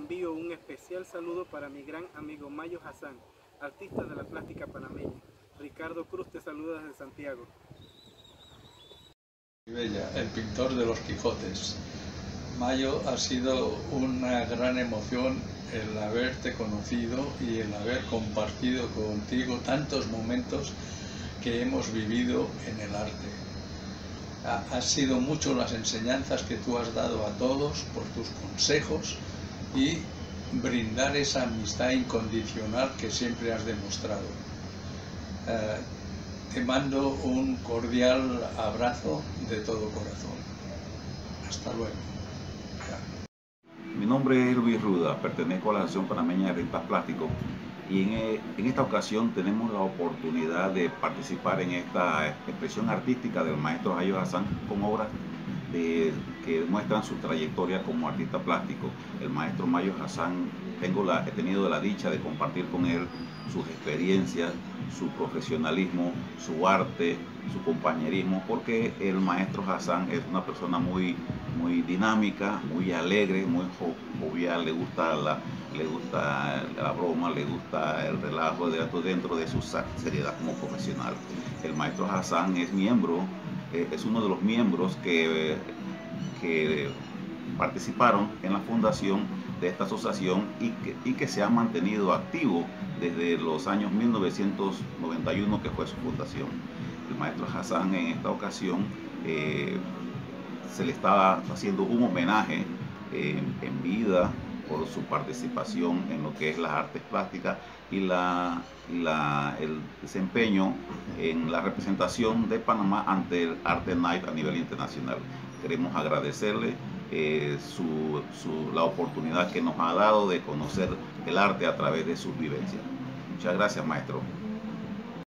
envío un especial saludo para mi gran amigo Mayo Hassan, artista de la plástica panameña. Ricardo Cruz te saluda desde Santiago. Bella, el pintor de los Quijotes. Mayo, ha sido una gran emoción el haberte conocido y el haber compartido contigo tantos momentos que hemos vivido en el arte. Han sido mucho las enseñanzas que tú has dado a todos por tus consejos y brindar esa amistad incondicional que siempre has demostrado. Te mando un cordial abrazo de todo corazón. Hasta luego. Mi nombre es Luis Ruda, pertenezco a la Asociación Panameña de Artistas Plásticos y en esta ocasión tenemos la oportunidad de participar en esta expresión artística del maestro Mayo Hassan con obras que demuestran su trayectoria como artista plástico. El maestro Mayo Hassan, he tenido la dicha de compartir con él sus experiencias, su profesionalismo, su arte, su compañerismo, porque el maestro Hassan es una persona muy dinámica, muy alegre, muy jovial, le gusta la broma, le gusta el relajo dentro de su seriedad como profesional. El maestro Hassan es uno de los miembros que participaron en la fundación de esta asociación y que se ha mantenido activo desde los años 1991, que fue su fundación. El maestro Hassan, en esta ocasión se le estaba haciendo un homenaje en vida por su participación en lo que es las artes plásticas y el desempeño en la representación de Panamá ante el Arte Night a nivel internacional. Queremos agradecerle la oportunidad que nos ha dado de conocer el arte a través de sus vivencias. Muchas gracias, maestro.